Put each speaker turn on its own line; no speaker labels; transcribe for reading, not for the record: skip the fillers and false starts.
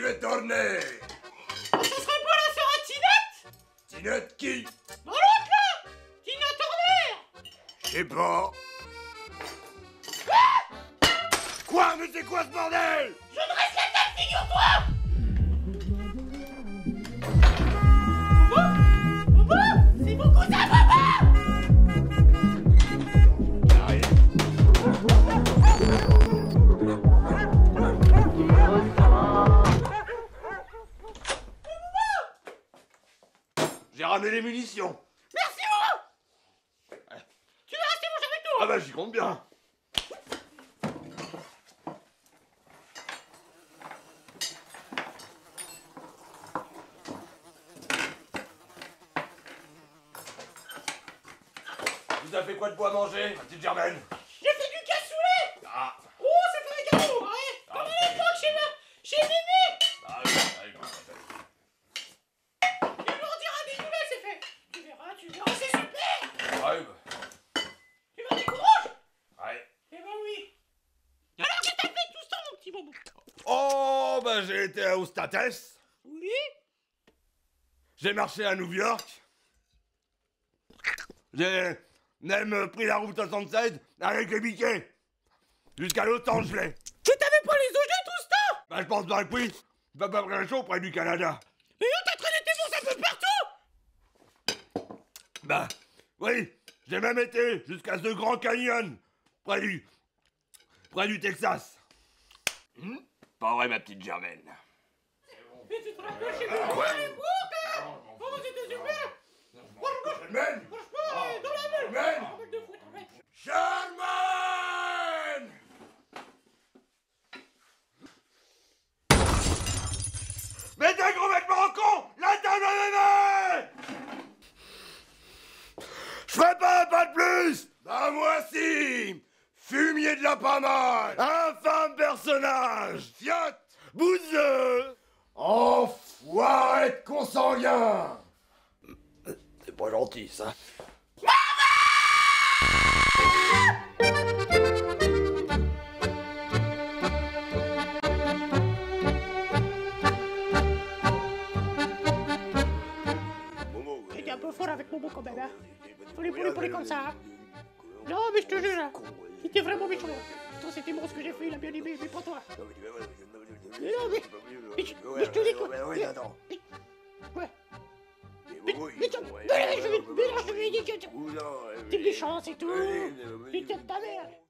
vais tourner.
Ça serait pas la sœur à Tinette?
Tinette qui?
Bah l'autre là! Tina Turner!
Je sais pas. Quoi? Mais c'est quoi ce bordel?
Je ne reste la tête, figure-toi! Bobo? C'est beaucoup ça, Bobo!
J'ai ramené les munitions.
Merci, Bobo! Tu vas rester manger avec nous!
Ah bah j'y compte bien. Vous avez fait quoi de bois à manger, ma petite Germaine?
J'ai fait du cassoulet!
Ah.
Oh, c'est pas des gâteaux, ouais! Comme à l'époque chez Mémé!
Ah oui,
Il leur dira des nouvelles, c'est fait! Tu verras, c'est super!
ouais, bah.
Tu vas des coups rouges?
Ouais.
Eh ben oui! Alors, qu'est-ce que t'as fait tout ce temps, mon petit Bobo?
Oh, bah j'ai été à Ostatès.
Oui?
J'ai marché à New York. J'ai même pris la route 67 avec les biquets. Jusqu'à Los Angeles.
Tu t'avais pas les ojets tout ce temps?
Bah je pense dans le prix. Va pas près chaud près du Canada.
Mais on t'a traîné tes bons un peu partout!
Bah, oui, j'ai même été jusqu'à The Grand Canyon, près du Texas. Pas vrai, ma petite Germaine.
Et tu te rappelles chez nous à l'époque, hein? Oh, c'était super!
Germaine!
Franchement, dans la main!
Germaine!
Un mec de foot, un mec.
Germaine! Mais t'es complètement con! La table à bébé! Je ferai pas de plus! Bah moi si! Fumier de la pas mal! Infâme personnage! Fiotte! Bouseux! Enfoiré de consanguin! C'est pas gentil ça.
J'étais un peu fort avec Bobo quand même, hein? Faut les comme ça, hein? Non, mais je te jure, hein? C'était vraiment méchant. Toi, c'était bon ce que j'ai fait, il a bien aimé, mais pas toi. Mais non, mais je te dis que... Ouais. Mais je vais dire que t'es méchant, c'est tout. Putain de ta mère.